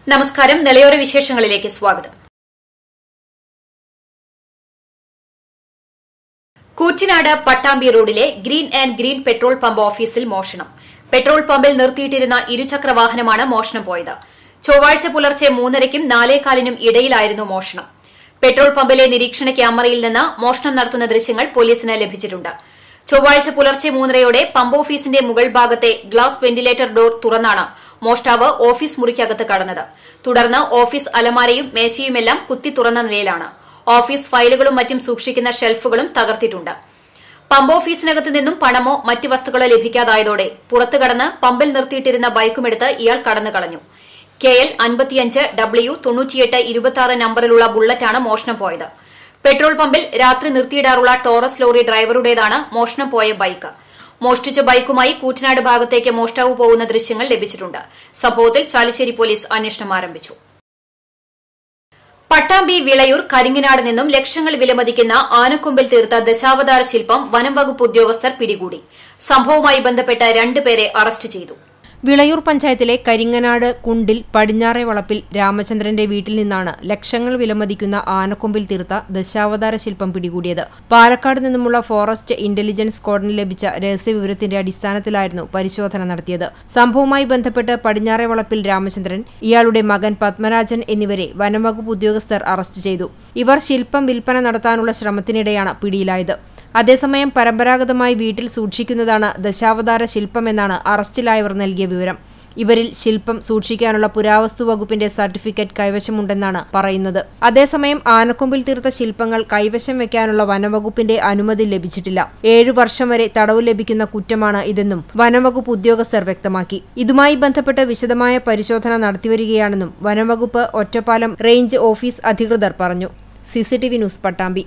നമസ്കാരം. നിലയോര വിശേഷങ്ങളിലേക്ക് സ്വാഗതം. കൂറ്റനാട് പട്ടാമ്പി റോഡിലെ green and green petrol pump ഓഫീസിൽ മോഷണം. പെട്രോൾ പമ്പിൽ നിർത്തിയിട്ടിരുന്ന ഇരുചക്ര വാഹനമാണ് മോഷണം പോയത്. ചൊവ്വാഴ്ച പുലർച്ചെ 3:30-നും 4:15-നും ഇടയിലായിരുന്നു മോഷണം. പെട്രോൾ പമ്പിലെ നിരീക്ഷണ ക്യാമറയിൽ നിന്ന് മോഷണം നടത്തുന്ന ദൃശ്യങ്ങൾ പോലീസിന് ലഭിച്ചിട്ടുണ്ട്. ചൊവ്വാഴ്ച പുലർച്ചെ 3:30-യോടെ പമ്പ് ഓഫീസിന്റെ മുകൾ ഭാഗത്തെ ഗ്ലാസ് വെന്റിലേറ്റർ ഡോർ തുറന്നാണ് മോഷ്ടാവ് ഓഫീസ് മുറിക്കകത്ത് കടന്നത്. തുടർന്ന് ഓഫീസ് അലമാരയും മേശയുമെല്ലാം കുത്തി തുറന്ന നിലയിലാണ്. ഓഫീസ് ഫയലുകളും മറ്റും സൂക്ഷിക്കുന്ന ഷെൽഫുകളും തകർത്തിട്ടുണ്ട്. പമ്പ് ഓഫീസിനകത്ത് നിന്നും പണമോ മറ്റ് വസ്തുക്കളോ ലഭിക്കാതായതോടെ പുറത്തു കടന്ന് പമ്പിൽ നിർത്തിയിട്ടിരുന്ന ബൈക്കുമെടുത്ത് ഇയാൾ കടന്നുകളഞ്ഞു. KL 55W9826 നമ്പറിലുള്ള ബുള്ളറ്റാണ് മോഷണം പോയത്. പെട്രോൾ പമ്പിൽ രാത്രി നിർത്തിയിടാറുള്ള ടോറസ് ലോറി ഡ്രൈവറുടേതാണ് മോഷണം പോയ ബൈക്ക്. മോഷ്ടിച്ച ബൈക്കുമായി കൂറ്റനാട് ഭാഗത്തേക്ക് മോഷ്ടാവ് പോകുന്ന ദൃശ്യങ്ങൾ ലഭിച്ചിട്ടുണ്ട്. സംഭവത്തിൽ ചാലിശ്ശേരി പോലീസ് അന്വേഷണം ആരംഭിച്ചു. പട്ടാമ്പി വിളയൂർ കരിങ്ങനാട് നിന്നും ലക്ഷങ്ങൾ വിലമതിക്കുന്ന ആനക്കൊമ്പിൽ തീർത്ത ദശാവതാര ശില്പം വനം വകുപ്പ് ഉദ്യോഗസ്ഥർ പിടികൂടി. സംഭവവുമായി ബന്ധപ്പെട്ട് 2 പേരെ അറസ്റ്റ് ചെയ്തു. വിളയൂർ പഞ്ചായത്തിലെ കരിങ്ങനാട് കുണ്ടിൽ പടിഞ്ഞാറെ വളപ്പിൽ രാമചന്ദ്രന്റെ വീട്ടിൽ നിന്നാണ് ലക്ഷങ്ങൾ വിലമതിക്കുന്ന ആനക്കൊമ്പിൽ തീർത്ത ദശാവതാര ശില്പം പിടികൂടിയത്. പാലക്കാട് നിന്നുമുള്ള ഫോറസ്റ്റ് ഇന്റലിജൻസ് സ്ക്വാഡിന് ലഭിച്ച രഹസ്യവിവരത്തിന്റെ അടിസ്ഥാനത്തിലായിരുന്നു പരിശോധന നടത്തിയത്. സംഭവവുമായി ബന്ധപ്പെട്ട് പടിഞ്ഞാറെ വളപ്പിൽ രാമചന്ദ്രൻ, ഇയാളുടെ മകൻ പത്മരാജൻ എന്നിവരെ വനംവകുപ്പ് ഉദ്യോഗസ്ഥർ അറസ്റ്റ് ചെയ്തു. ഇവർ ശില്പം വിൽപ്പന നടത്താനുള്ള ശ്രമത്തിനിടെയാണ് പിടിയിലായത്. അതേസമയം പരമ്പരാഗതമായി വീട്ടിൽ സൂക്ഷിക്കുന്നതാണ് ദശാവതാര ശില്പമെന്നാണ് അറസ്റ്റിലായവർ നൽകിയ വിവരം. ഇവരിൽ ശില്പം സൂക്ഷിക്കാനുള്ള പുരാവസ്തു വകുപ്പിന്റെ സർട്ടിഫിക്കറ്റ് കൈവശമുണ്ടെന്നാണ് പറയുന്നത്. അതേസമയം ആനക്കൊമ്പിൽ തീർത്ത ശില്പങ്ങൾ കൈവശം വെക്കാനുള്ള വനംവകുപ്പിന്റെ അനുമതി ലഭിച്ചിട്ടില്ല. 7 വർഷം വരെ തടവ് ലഭിക്കുന്ന കുറ്റമാണ് ഇതെന്നും വനംവകുപ്പ് ഉദ്യോഗസ്ഥർ വ്യക്തമാക്കി. ഇതുമായി ബന്ധപ്പെട്ട് വിശദമായ പരിശോധന നടത്തിവരികയാണെന്നും വനംവകുപ്പ് ഒറ്റപ്പാലം റേഞ്ച് ഓഫീസ് അധികൃതർ പറഞ്ഞു. CCTV news Pattambi.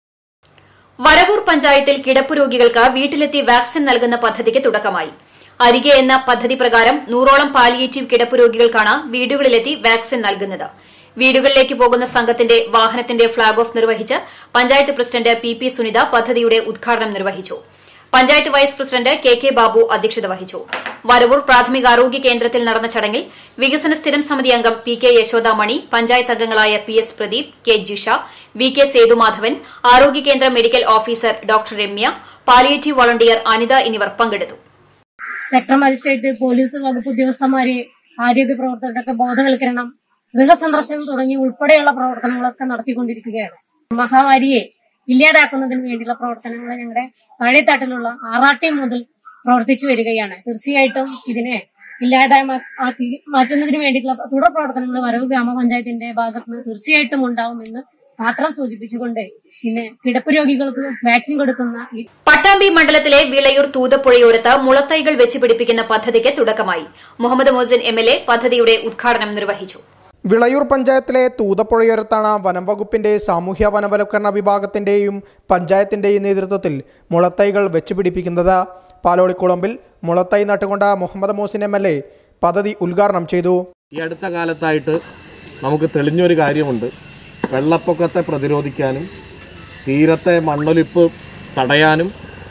വരവൂർ പഞ്ചായത്തിൽ കിടപ്പ് രോഗികൾക്ക് വീട്ടിലെത്തി വാക്സിൻ നൽകുന്ന പദ്ധതിക്ക് തുടക്കമായി. അരികെ എന്ന പദ്ധതി പ്രകാരം 100ഓളം പാലിയേറ്റീവ് കിടപ്പ് രോഗികൾക്കാണ് വീടുകളിലെത്തി വാക്സിൻ നൽകുന്നത്. വീടുകളിലേക്ക് പോകുന്ന സംഘത്തിന്റെ വാഹനത്തിന്റെ ഫ്ളാഗ് ഓഫ് നിർവഹിച്ച് പഞ്ചായത്ത് പ്രസിഡന്റ് PP സുനിത പദ്ധതിയുടെ ഉദ്ഘാടനം നിർവഹിച്ചു. Panchayat vice president KK Babu അധ്യക്ഷത വഹിച്ചു. വരവൂർ പ്രാഥമികാരോഗ്യ കേന്ദ്രത്തിൽ നടന്ന ചടങ്ങിൽ വികസന സ്ഥിരം സമിതി അംഗം PK യശോദാമണി, പഞ്ചായത്ത് അംഗങ്ങളായ PS Pradeep, K Jisha, VK Sethumadhavan, ആരോഗ്യ കേന്ദ്ര medical officer doctor Ramya, palliative volunteer Anitha എന്നിവർ പങ്കെടുത്തു. സെക്ടർ മജിസ്ട്രേറ്റ്, പോലീസ് വകുപ്പ് ഉദ്യോഗസ്ഥന്മാരെ, ആരോഗ്യ പ്രവർത്തകരുടെ ബോധവൽക്കരണം, ഗൃഹസന്ദർശനം തുടങ്ങി ഉൾപ്പെടെയുള്ള പ്രവർത്തനങ്ങളൊക്കെ നടത്തിക്കൊണ്ടിരിക്കുകയാണ്. മഹാമാരിയെ ഇല്ലാതാക്കുന്നതിന് വേണ്ടിയുള്ള പ്രവർത്തനങ്ങൾ ഞങ്ങളുടെ താഴെത്തട്ടിലുള്ള RRT മുതൽ പ്രവർത്തിച്ചു വരികയാണ്. തീർച്ചയായിട്ടും ഇതിനെ ഇല്ലാതാക്കി മാറ്റുന്നതിന് വേണ്ടിയിട്ടുള്ള തുടർ പ്രവർത്തനങ്ങൾ വരവൂർ ഗ്രാമപഞ്ചായത്തിന്റെ ഭാഗത്ത് നിന്ന് തീർച്ചയായിട്ടും ഉണ്ടാവുമെന്ന് മാത്രം സൂചിപ്പിച്ചുകൊണ്ട് ഇന്ന് കിടപ്പ് രോഗികൾക്ക് വാക്സിൻ കൊടുക്കുന്ന പട്ടാമ്പി മണ്ഡലത്തിലെ വിളയൂർ തൂതപ്പുഴയോരത്ത് മുളത്തൈകൾ വെച്ച് പിടിപ്പിക്കുന്ന പദ്ധതിക്ക് തുടക്കമായി. മുഹമ്മദ് മോസിൻ MLA പദ്ധതിയുടെ ഉദ്ഘാടനം നിർവഹിച്ചു. വിളയൂർ പഞ്ചായത്തിലെ തൂതപ്പുഴയോരത്താണ് വനം വകുപ്പിന്റെ സാമൂഹ്യ വനവൽക്കരണ വിഭാഗത്തിന്റെയും പഞ്ചായത്തിന്റെയും നേതൃത്വത്തിൽ മുളത്തൈകൾ വെച്ചുപിടിപ്പിക്കുന്നത്. പാലോളിക്കുളമ്പിൽ മുളത്തൈ നട്ടുകൊണ്ട മുഹമ്മദ് മോസിൻ MLA പദ്ധതി ഉദ്ഘാടനം ചെയ്തു. ഈ അടുത്ത കാലത്തായിട്ട് നമുക്ക് തെളിഞ്ഞൊരു കാര്യമുണ്ട്. വെള്ളപ്പൊക്കത്തെ പ്രതിരോധിക്കാനും തീരത്തെ മണ്ണൊലിപ്പ് തടയാനും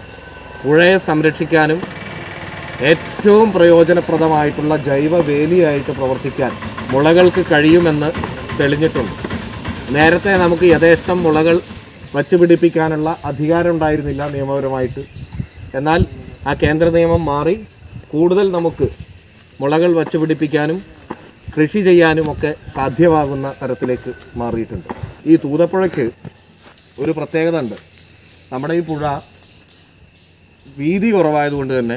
പുഴയെ സംരക്ഷിക്കാനും ഏറ്റവും പ്രയോജനപ്രദമായിട്ടുള്ള ജൈവവേലിയായിട്ട് പ്രവർത്തിക്കാൻ മുളകൾക്ക് കഴിയുമെന്ന് തെളിഞ്ഞിട്ടുണ്ട്. നേരത്തെ നമുക്ക് യഥേഷ്ടം മുളകൾ വച്ചുപിടിപ്പിക്കാനുള്ള അധികാരം ഉണ്ടായിരുന്നില്ല നിയമപരമായിട്ട്. എന്നാൽ ആ കേന്ദ്ര നിയമം മാറി കൂടുതൽ നമുക്ക് മുളകൾ വച്ചുപിടിപ്പിക്കാനും കൃഷി ചെയ്യാനുമൊക്കെ സാധ്യമാകുന്ന തരത്തിലേക്ക് മാറിയിട്ടുണ്ട്. ഈ തൂതപ്പുഴയ്ക്ക് ഒരു പ്രത്യേകത ഉണ്ട്. നമ്മുടെ ഈ പുഴ വീതി കുറവായതുകൊണ്ട് തന്നെ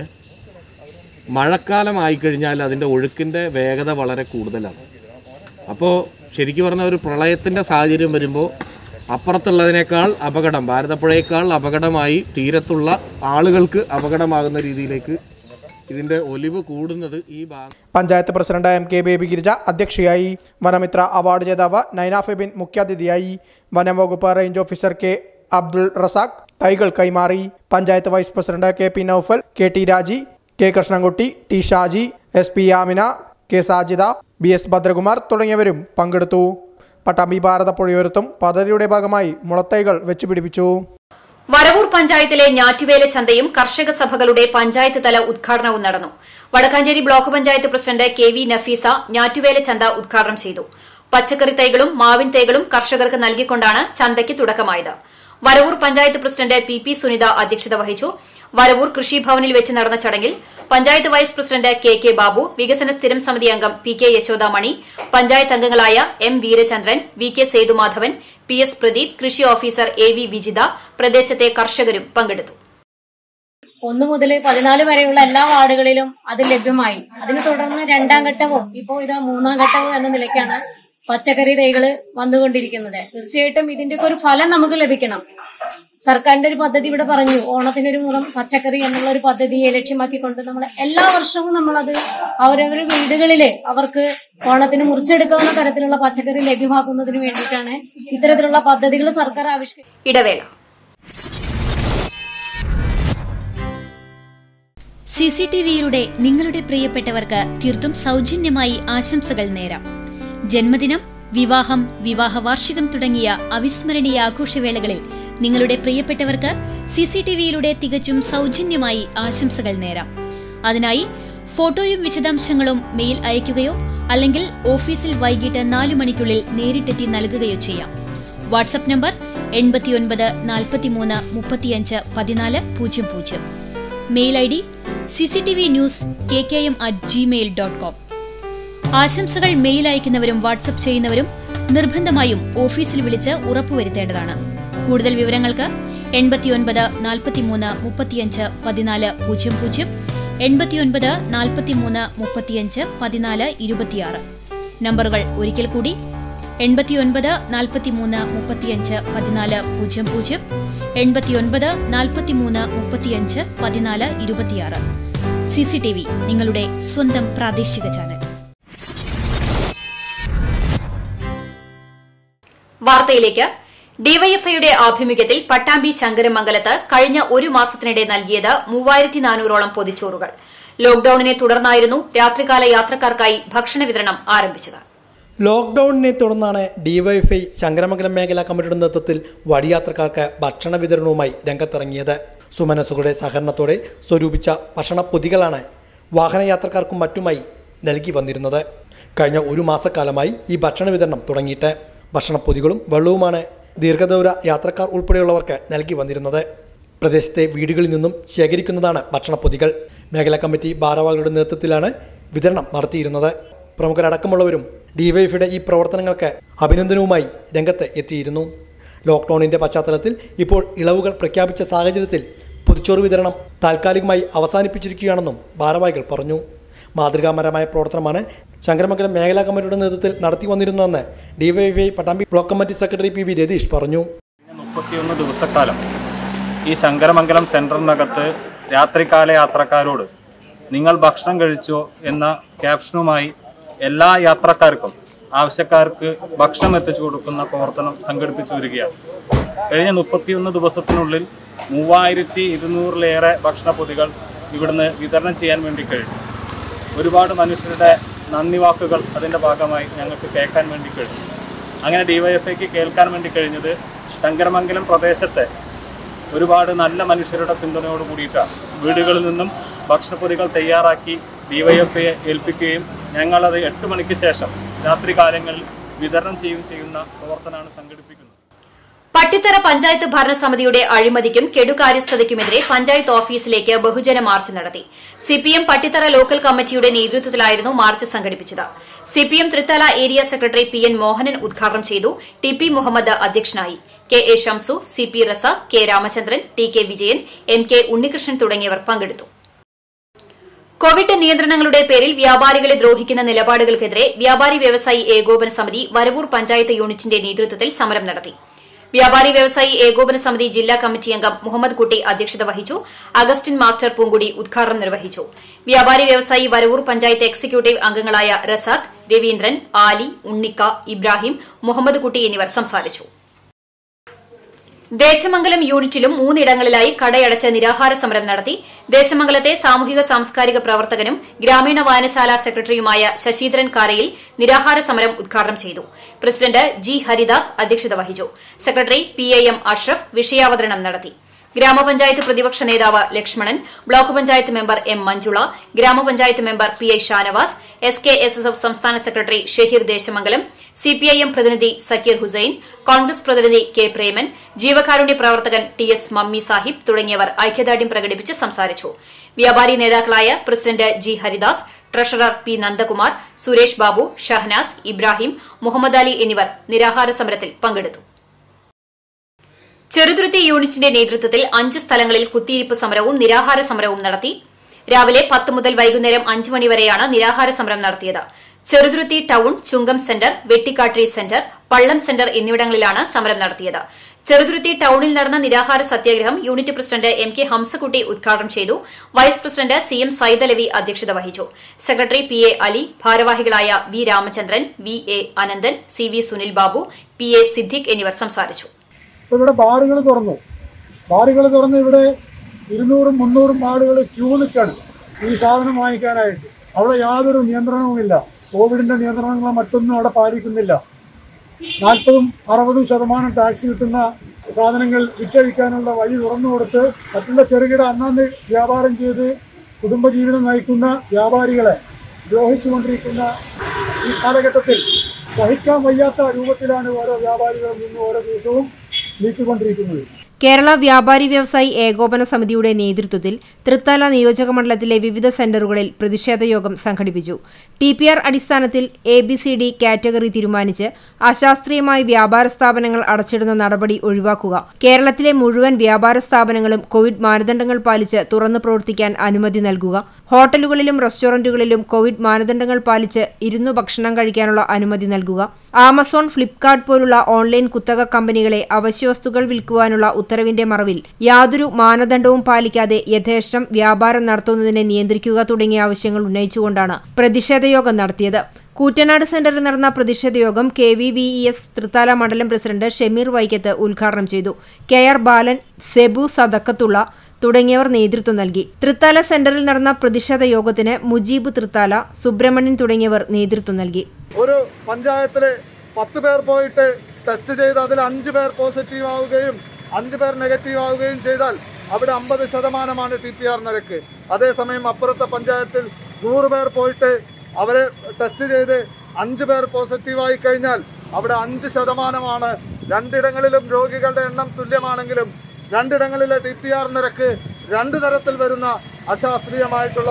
മഴക്കാലം ആയിക്കഴിഞ്ഞാൽ അതിൻ്റെ ഒഴുക്കിൻ്റെ വേഗത വളരെ കൂടുതലാണ്. അപ്പോൾ ശരിക്കും പറഞ്ഞാൽ ഒരു പ്രളയത്തിൻ്റെ സാഹചര്യം വരുമ്പോൾ അപ്പുറത്തുള്ളതിനേക്കാൾ അപകടം, ഭാരതപ്പുഴയേക്കാൾ അപകടമായി തീരത്തുള്ള ആളുകൾക്ക് അപകടമാകുന്ന രീതിയിലേക്ക് ഇതിന്റെ ഒലിവ് കൂടുന്നത് ഈ ഭാഗം. പഞ്ചായത്ത് പ്രസിഡന്റ് MK ബേബി ഗിരിജ അധ്യക്ഷയായി. വനമിത്ര അവാർഡ് ജേതാവ് നൈന ഫെബിൻ മുഖ്യാതിഥിയായി. വനം വകുപ്പ് range officer K Abdul Razak തൈകൾ കൈമാറി. Panchayat vice president KP Noufal, KT Raji, K Krishnankutty, T Shaji, SP Amina, K Sajida, BS Bhadrakumar തുടങ്ങിയവരും പങ്കെടുത്തു. പട്ടാമ്പി ഭാരതപ്പുഴയോരത്തും പദ്ധതിയുടെ ഭാഗമായി മുളത്തൈകൾ വെച്ചുപിടിപ്പിച്ചു. വരവൂർ പഞ്ചായത്തിലെ ഞാറ്റുവേല ചന്തയും കർഷക സഭകളുടെ പഞ്ചായത്ത് തല ഉദ്ഘാടനവും നടന്നു. Vadakkanchery block panchayat president KV Nafeesa ഞാറ്റുവേല ചന്ത ഉദ്ഘാടനം ചെയ്തു. പച്ചക്കറി തൈകളും മാവിൻ തൈകളും കർഷകർക്ക് നൽകിക്കൊണ്ടാണ് ചന്തയ്ക്ക് തുടക്കമായത്. വരവൂർ പഞ്ചായത്ത് പ്രസിഡന്റ് PP സുനിത അധ്യക്ഷത വഹിച്ചു. വരവൂർ കൃഷിഭവനിൽ വെച്ച് നടന്ന ചടങ്ങിൽ panchayat vice president KK Babu, വികസന സ്ഥിരം സമിതി അംഗം PK യശോദാമണി, പഞ്ചായത്ത് അംഗങ്ങളായ M Veerachandran, VK Sethumadhavan, PS Pradeep, കൃഷി ഓഫീസർ AV വിജിത, പ്രദേശത്തെ കർഷകരും പങ്കെടുത്തു. 1 മുതൽ 14 വരെയുള്ള എല്ലാ വാർഡുകളിലും അത് ലഭ്യമായി. അതിനെ തുടർന്ന് 2ാം ഘട്ടവും ഇപ്പോൾ ഇത് 3ാം ഘട്ടവും എന്ന നിലയ്ക്കാണ് പച്ചക്കറി തൈകള് വന്നുകൊണ്ടിരിക്കുന്നത്. തീർച്ചയായിട്ടും ഇതിന്റെ ഒരു ഫലം നമുക്ക് ലഭിക്കണം. സർക്കാരിന്റെ ഒരു പദ്ധതി ഇവിടെ പറഞ്ഞു, ഓണത്തിനൊരു മുറം പച്ചക്കറി എന്നുള്ള ഒരു പദ്ധതിയെ ലക്ഷ്യമാക്കിക്കൊണ്ട് നമ്മൾ എല്ലാ വർഷവും നമ്മളത് അവരവരുടെ വീടുകളില് അവർക്ക് ഓണത്തിന് മുറിച്ചെടുക്കാവുന്ന തരത്തിലുള്ള പച്ചക്കറി ലഭ്യമാക്കുന്നതിന് വേണ്ടിയിട്ടാണ് ഇത്തരത്തിലുള്ള പദ്ധതികൾ സർക്കാർ ആവിഷ്കരിച്ചത്. ഇടവേള. CCTVയിലൂടെ നിങ്ങളുടെ പ്രിയപ്പെട്ടവർക്ക് തീർത്തും സൗജന്യമായി ആശംസകൾ നേരാം. ജന്മദിനം, വിവാഹം, വിവാഹ വാർഷികം തുടങ്ങിയ അവിസ്മരണീയ ആഘോഷവേളകളിൽ നിങ്ങളുടെ പ്രിയപ്പെട്ടവർക്ക് CCTVയിലൂടെ തികച്ചും സൗജന്യമായി ആശംസകൾ നേരാം. അതിനായി ഫോട്ടോയും വിശദാംശങ്ങളും മെയിൽ അയയ്ക്കുകയോ അല്ലെങ്കിൽ ഓഫീസിൽ വൈകിട്ട് 4 മണിക്കുള്ളിൽ നേരിട്ടെത്തി നൽകുകയോ ചെയ്യാം. WhatsApp number 89 43 35 14 00. Mail ID cctvnews@gmail.com. ആശംസകൾ മെയിൽ അയക്കുന്നവരും വാട്സ്ആപ്പ് ചെയ്യുന്നവരും നിർബന്ധമായും ഓഫീസിൽ വിളിച്ച് ഉറപ്പുവരുത്തേണ്ടതാണ്. കൂടുതൽ വിവരങ്ങൾക്ക് 89 43 35 14 00, 89 43 35 14 26. നമ്പറുകൾ ഒരിക്കൽ കൂടി 89 43 35 14 00, 89 43 35 14 26. CCTV, നിങ്ങളുടെ സ്വന്തം പ്രാദേശിക ചാനൽ. വാർത്തയിലേക്ക്. ഡിവൈഎഫ്ഐയുടെ ആഭിമുഖ്യത്തിൽ പട്ടാമ്പി ശങ്കരമംഗലത്ത് കഴിഞ്ഞ 1 മാസത്തിനിടെ നൽകിയത് 3400ഓളം പൊതിച്ചോറുകൾ. ലോക്ഡൌണിനെ തുടർന്നായിരുന്നു രാത്രികാല യാത്രക്കാർക്കായി ഭക്ഷണ വിതരണം ആരംഭിച്ചത്. ലോക്ഡൌണിനെ തുടർന്നാണ് ഡിവൈഎഫ്ഐ ശങ്കരമംഗലം മേഖലാ കമ്മിറ്റിയുടെ നേതൃത്വത്തിൽ വഴിയാത്രക്കാർക്ക് ഭക്ഷണ വിതരണവുമായി രംഗത്തിറങ്ങിയത്. സുമനസുകളുടെ സഹകരണത്തോടെ സ്വരൂപിച്ച ഭക്ഷണപ്പൊതികളാണ് വാഹനയാത്രക്കാർക്കും മറ്റുമായി നൽകി വന്നിരുന്നത്. കഴിഞ്ഞ 1 മാസക്കാലമായി ഈ ഭക്ഷണ വിതരണം തുടങ്ങിയിട്ട് ഭക്ഷണപ്പൊതികളും വെള്ളവുമാണ് ദീർഘദൂര യാത്രക്കാർ ഉൾപ്പെടെയുള്ളവർക്ക് നൽകി വന്നിരുന്നത്. പ്രദേശത്തെ വീടുകളിൽ നിന്നും ശേഖരിക്കുന്നതാണ് ഭക്ഷണപ്പൊതികൾ. മേഖലാ കമ്മിറ്റി ഭാരവാഹികളുടെ നേതൃത്വത്തിലാണ് വിതരണം നടത്തിയിരുന്നത്. പ്രമുഖരടക്കമുള്ളവരും ഡിവൈഎഫ്ഐയുടെ ഈ പ്രവർത്തനങ്ങൾക്ക് അഭിനന്ദനവുമായി രംഗത്ത് എത്തിയിരുന്നു. ലോക്ക്ഡൌണിന്റെ പശ്ചാത്തലത്തിൽ ഇപ്പോൾ ഇളവുകൾ പ്രഖ്യാപിച്ച സാഹചര്യത്തിൽ പൊതിച്ചോറ് വിതരണം താൽക്കാലികമായി അവസാനിപ്പിച്ചിരിക്കുകയാണെന്നും ഭാരവാഹികൾ പറഞ്ഞു. മാതൃകാപരമായ പ്രവർത്തനമാണ് ശങ്കരമംഗലം മേഖലാ കമ്മിറ്റിയുടെ നേതൃത്വത്തിൽ നടത്തി വന്നിരുന്നതെന്ന് DYFI Pattambi block committee secretary PV Ratheesh പറഞ്ഞു. 31 ദിവസക്കാലം ഈ ശങ്കരമംഗലം സെന്ററിനകത്ത് രാത്രികാല യാത്രക്കാരോട് നിങ്ങൾ ഭക്ഷണം കഴിച്ചോ എന്ന ക്യാപ്ഷനുമായി എല്ലാ യാത്രക്കാർക്കും ആവശ്യക്കാർക്ക് ഭക്ഷണം എത്തിച്ചു കൊടുക്കുന്ന പ്രവർത്തനം സംഘടിപ്പിച്ചു വരികയാണ്. കഴിഞ്ഞ 31 ദിവസത്തിനുള്ളിൽ 3200-ലേറെ ഭക്ഷണപ്പൊതികൾ ഇവിടുന്ന് വിതരണം ചെയ്യാൻ വേണ്ടി കഴിഞ്ഞു. ഒരുപാട് മനുഷ്യരുടെ നന്ദി വാക്കുകൾ അതിൻ്റെ ഭാഗമായി ഞങ്ങൾക്ക് കേൾക്കാൻ വേണ്ടി കഴിഞ്ഞു. അങ്ങനെ ഡിവൈഎഫ്ഐക്ക് കേൾക്കാൻ വേണ്ടി കഴിഞ്ഞത് ശങ്കരമംഗലം പ്രദേശത്തെ ഒരുപാട് നല്ല മനുഷ്യരുടെ പിന്തുണയോട് കൂടിയിട്ടാണ്. വീടുകളിൽ നിന്നും ഭക്ഷണപ്പൊതികൾ തയ്യാറാക്കി ഡിവൈഎഫ്ഐയെ ഏൽപ്പിക്കുകയും ഞങ്ങളത് 8 മണിക്ക് ശേഷം രാത്രികാലങ്ങളിൽ വിതരണം ചെയ്യുന്ന പ്രവർത്തനമാണ് സംഘടിപ്പിക്കുന്നത്. പട്ടിത്തറ പഞ്ചായത്ത് ഭരണസമിതിയുടെ അഴിമതിക്കും കെടുകാര്യസ്ഥതയ്ക്കുമെതിരെ പഞ്ചായത്ത് ഓഫീസിലേക്ക് ബഹുജന മാർച്ച് നടത്തി. CPM പട്ടിത്തറ ലോക്കൽ കമ്മിറ്റിയുടെ നേതൃത്വത്തിലായിരുന്നു മാർച്ച് സംഘടിപ്പിച്ചത്. CPM Thrithala area secretary PN Mohanan ഉദ്ഘാടനം ചെയ്തു. TP മുഹമ്മദ് അധ്യക്ഷനായി. KA Shamsu, CP Razak, K Ramachandran, TK Vijayan, MK Unnikrishnan തുടങ്ങിയവർ പങ്കെടുത്തു. കോവിഡ് നിയന്ത്രണങ്ങളുടെ പേരിൽ വ്യാപാരികളെ ദ്രോഹിക്കുന്ന നിലപാടുകൾക്കെതിരെ വ്യാപാരി വ്യവസായി ഏകോപന സമിതി വരവൂർ പഞ്ചായത്ത് യൂണിറ്റിന്റെ നേതൃത്വത്തിൽ സമരം നടത്തി. വ്യാപാരി വ്യവസായി ഏകോപന സമിതി ജില്ലാ കമ്മിറ്റി അംഗം മുഹമ്മദ് കുട്ടി അധ്യക്ഷത വഹിച്ചു. അഗസ്റ്റിൻ മാസ്റ്റർ പൂങ്കുടി ഉദ്ഘാടനം നിർവഹിച്ചു. വ്യാപാരി വ്യവസായി വരവൂർ പഞ്ചായത്ത് എക്സിക്യൂട്ടീവ് അംഗങ്ങളായ റസാഖ്, രവീന്ദ്രൻ, ആലി, ഉണ്ണിക്ക, ഇബ്രാഹിം, മുഹമ്മദ് കുട്ടി എന്നിവർ സംസാരിച്ചു. ദേശമംഗലം യൂണിറ്റിലും 3 ഇടങ്ങളിലായി കടയടച്ച് നിരാഹാര സമരം നടത്തി. ദേശമംഗലത്തെ സാമൂഹിക സാംസ്കാരിക പ്രവർത്തകനും ഗ്രാമീണ വായനശാല സെക്രട്ടറിയുമായ ശശീന്ദ്രൻ കാരയിൽ നിരാഹാര സമരം ഉദ്ഘാടനം ചെയ്തു. പ്രസിഡന്റ് G ഹരിദാസ് അധ്യക്ഷത വഹിച്ചു. സെക്രട്ടറി PAM അഷ്റഫ് വിഷയാവതരണം നടത്തി. ഗ്രാമപഞ്ചായത്ത് പ്രതിപക്ഷ നേതാവ് Lakshmanan, block panchayat member M Manjula, ഗ്രാമപഞ്ചായത്ത് മെമ്പർ PI ഷാനവാസ്, SKSSF സംസ്ഥാന സെക്രട്ടറി ഷഹീർ ദേശമംഗലം, CPIM പ്രതിനിധി സക്കീർ ഹുസൈൻ, കോൺഗ്രസ് പ്രതിനിധി K പ്രേമൻ, ജീവകാരുണ്യ പ്രവർത്തകൻ TS മമ്മി സാഹിബ് തുടങ്ങിയവർ ഐക്യദാർഢ്യം പ്രകടിപ്പിച്ച് സംസാരിച്ചു. വ്യാപാരി നേതാക്കളായ president G Haridas, treasurer P Nandakumar, Suresh Babu, Shahanas, Ibrahim, Muhammad Ali എന്നിവർ നിരാഹാര സമരത്തിൽ പങ്കെടുത്തു. ചെറുതുരുത്തി യൂണിറ്റിന്റെ നേതൃത്വത്തിൽ 5 സ്ഥലങ്ങളിൽ കുത്തിയിരിപ്പ് സമരവും നിരാഹാര സമരവും നടത്തി. രാവിലെ 10 മുതൽ വൈകുന്നേരം 5 മണിവരെയാണ് നിരാഹാര സമരം നടത്തിയത്. Cheruthuruthy town, Chungam centre, Vettikkattiri centre, Pallam centre എന്നിവിടങ്ങളിലാണ് സമരം നടത്തിയത്. ചെറുതുരുത്തി ടൌണിൽ നടന്ന നിരാഹാര സത്യാഗ്രഹം യൂണിറ്റ് പ്രസിഡന്റ് MK ഹംസക്കുട്ടി ഉദ്ഘാടനം ചെയ്തു. വൈസ് പ്രസിഡന്റ് CM സൈദലവി അധ്യക്ഷത വഹിച്ചു. സെക്രട്ടറി PA അലി, ഭാരവാഹികളായ V Ramachandran, VA Ananthan, CV Sunil Babu, PA Siddique എന്നിവർ സംസാരിച്ചു. ഇവിടെ ബാറുകൾ തുറന്ന് ഇവിടെ 200-300 ആളുകൾ ക്യൂ നിൽക്കാണ് ഈ സാധനം വാങ്ങിക്കാനായിട്ട്. അവിടെ യാതൊരു നിയന്ത്രണവുമില്ല. കോവിഡിന്റെ നിയന്ത്രണങ്ങളോ മറ്റൊന്നും അവിടെ പാലിക്കുന്നില്ല. 40-60% ടാക്സ് കിട്ടുന്ന സാധനങ്ങൾ വിറ്റഴിക്കാനുള്ള വഴി തുറന്നു കൊടുത്ത് മറ്റുള്ള ചെറുകിട അന്നന്ന് വ്യാപാരം ചെയ്ത് കുടുംബജീവിതം നയിക്കുന്ന വ്യാപാരികളെ ദ്രോഹിച്ചുകൊണ്ടിരിക്കുന്ന ഈ കാലഘട്ടത്തിൽ സഹിക്കാൻ വയ്യാത്ത രൂപത്തിലാണ് ഓരോ വ്യാപാരികളും ഇന്ന് ഓരോ ദിവസവും നീക്കിക്കൊണ്ടിരിക്കുന്നത്. കേരള വ്യാപാരി വ്യവസായി ഏകോപന സമിതിയുടെ നേതൃത്വത്തിൽ തൃത്താല നിയോജക മണ്ഡലത്തിലെ വിവിധ സെന്ററുകളിൽ പ്രതിഷേധ യോഗം സംഘടിപ്പിച്ചു. TPR അടിസ്ഥാനത്തിൽ ABCD കാറ്റഗറി തീരുമാനിച്ച് അശാസ്ത്രീയമായി വ്യാപാര സ്ഥാപനങ്ങൾ അടച്ചിടുന്ന നടപടി ഒഴിവാക്കുക, കേരളത്തിലെ മുഴുവൻ വ്യാപാര സ്ഥാപനങ്ങളും കോവിഡ് മാനദണ്ഡങ്ങൾ പാലിച്ച് തുറന്നു പ്രവർത്തിക്കാൻ അനുമതി നൽകുക, ഹോട്ടലുകളിലും റെസ്റ്റോറന്റുകളിലും കോവിഡ് മാനദണ്ഡങ്ങൾ പാലിച്ച് ഇരുന്നു ഭക്ഷണം കഴിക്കാനുള്ള അനുമതി നൽകുക, ആമസോൺ, ഫ്ലിപ്കാർട്ട് പോലുള്ള ഓൺലൈൻ കുത്തക കമ്പനികളെ അവശ്യവസ്തുക്കൾ വിൽക്കുവാനുള്ള ഉത്തരവിന്റെ മറവിൽ യാതൊരു മാനദണ്ഡവും പാലിക്കാതെ യഥേഷ്ടം വ്യാപാരം നടത്തുന്നതിനെ നിയന്ത്രിക്കുക തുടങ്ങിയ ആവശ്യങ്ങൾ ഉന്നയിച്ചുകൊണ്ടാണ് പ്രതിഷേധയോഗം നടത്തിയത്. കൂറ്റനാട് സെന്ററിൽ നടന്ന പ്രതിഷേധയോഗം KVVES തൃത്താല മണ്ഡലം പ്രസിഡന്റ് ഷമീർ വൈക്കത്ത് ഉദ്ഘാടനം ചെയ്തു. KR ബാലൻ, സെബു സദക്കത്തുള്ള തുടങ്ങിയവർ നേതൃത്വം നൽകി. തൃത്താല സെന്ററിൽ നടന്ന പ്രതിഷേധ യോഗത്തിന് മുജീബ് തൃത്താല, സുബ്രഹ്മണ്യൻ തുടങ്ങിയവർ നേതൃത്വം നൽകി. ഒരു പഞ്ചായത്തില് 10 പേർ പോയിട്ട് ടെസ്റ്റ് ചെയ്ത് അതിൽ 5 പേർ പോസിറ്റീവ് ആവുകയും 5 പേർ നെഗറ്റീവ് ആവുകയും ചെയ്താൽ അവിടെ 50% TPR നിരക്ക്. അതേസമയം അപ്പുറത്തെ പഞ്ചായത്തിൽ 100 പേർ പോയിട്ട് അവരെ ടെസ്റ്റ് ചെയ്ത് 5 പേർ പോസിറ്റീവായി കഴിഞ്ഞാൽ അവിടെ 5%. രണ്ടിടങ്ങളിലും രോഗികളുടെ എണ്ണം തുല്യമാണെങ്കിലും രണ്ടിടങ്ങളിലെ TPR നിരക്ക് 2 തരത്തിൽ വരുന്ന അശാസ്ത്രീയമായിട്ടുള്ള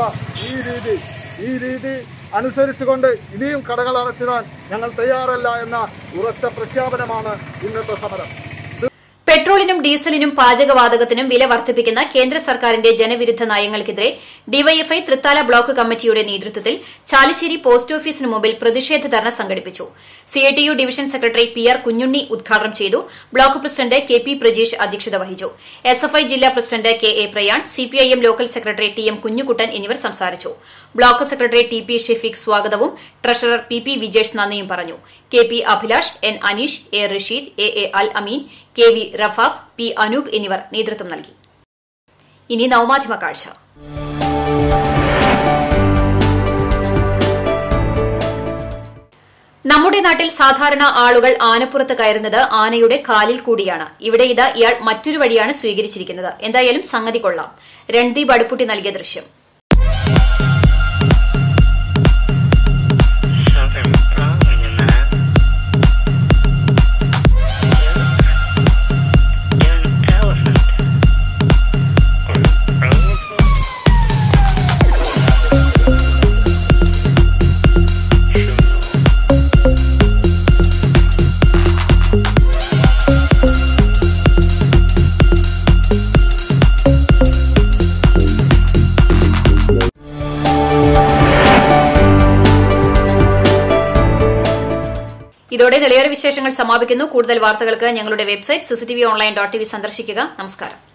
ഈ രീതി അനുസരിച്ചുകൊണ്ട് ഇനിയും കടകൾ അടച്ചിടാൻ ഞങ്ങൾ തയ്യാറല്ല എന്ന ഉറച്ച പ്രഖ്യാപനമാണ് ഇന്നത്തെ സമരം. പെട്രോളിനും ഡീസലിനും പാചകവാതകത്തിനും വില വർദ്ധിപ്പിക്കുന്ന കേന്ദ്ര സർക്കാരിന്റെ ജനവിരുദ്ധ നയങ്ങൾക്കെതിരെ ഡിവൈഎഫ്ഐ തൃത്താല ബ്ലോക്ക് കമ്മിറ്റിയുടെ നേതൃത്വത്തിൽ ചാലിശ്ശേരി പോസ്റ്റ് ഓഫീസിന് മുമ്പിൽ പ്രതിഷേധ ധർണ സംഘടിപ്പിച്ചു. CITU division secretary PR Kunhunni ഉദ്ഘാടനം ചെയ്തു. ബ്ലോക്ക് പ്രസിഡന്റ് KP പ്രജീഷ് അധ്യക്ഷത വഹിച്ചു. SFI ജില്ലാ president KA Prayan, CPIM local secretary TM Kunhukuttan എന്നിവർ സംസാരിച്ചു. ബ്ലോക്ക് സെക്രട്ടറി TP ഷെഫീഖ് സ്വാഗതവും ട്രഷറർ PP വിജേഷ് നന്ദിയും പറഞ്ഞു. KP Abhilash, N Aneesh, A Rasheed, AA Al Ameen, KV റഫാഫ്, P Anoop എന്നിവർ നേതൃത്വം നൽകി. ഇനി നവമാധ്യമ കാഴ്ച. നമ്മുടെ നാട്ടിൽ സാധാരണ ആളുകൾ ആനപ്പുറത്ത് കയറുന്നത് ആനയുടെ കാലിൽ കൂടിയാണ്. ഇവിടെ ഇയാൾ മറ്റൊരു വഴിയാണ് സ്വീകരിച്ചിരിക്കുന്നത്. എന്തായാലും സംഗതി കൊള്ളാം. രൺദീപ് അടുപ്പുട്ടി നൽകിയ ദൃശ്യം. ഇതോടെ നിലയേറെ വിശേഷങ്ങൾ സമാപിക്കുന്നു. കൂടുതൽ വാർത്തകൾക്ക് ഞങ്ങളുടെ വെബ്സൈറ്റ് cctvonline.tv സന്ദർശിക്കുക. നമസ്കാരം.